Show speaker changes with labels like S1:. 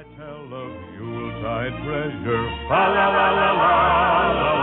S1: I tell of Yuletide treasure. Fa la la la la la.